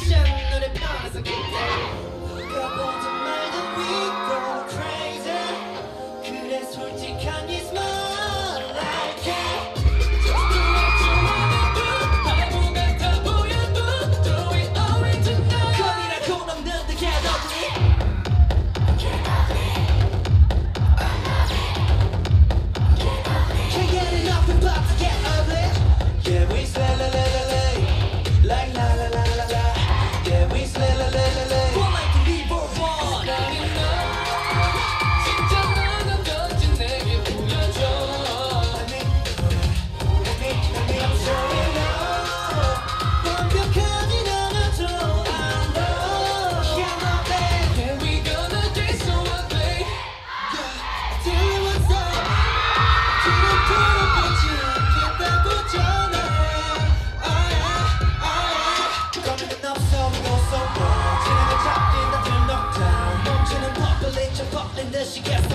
액션 눈에 편해서 기대 누가 보든 말든 we go crazy 그래 솔직한 이 smile like it Just do what you wanna do 바보 같아 보여도 do it original 겁이라고 넘는 듯 get ugly Get ugly I love it Get ugly Can't get enough and about to get ugly Yeah we slay la la la la like la la la la la Yeah we slay la la la la Born like the Libor one 나는 너 진짜 너는 던진 내게 보여줘 I'm sorry no 완벽하진 않아도 I know Yeah my babe Yeah we gonna get so ugly Yeah tell me what's up 그런 불을 빛이 않겠다고 전해 거리는 없어 we go so low 진행을 잡긴 다들 knockdown 멈추는 population 버린 듯이 계속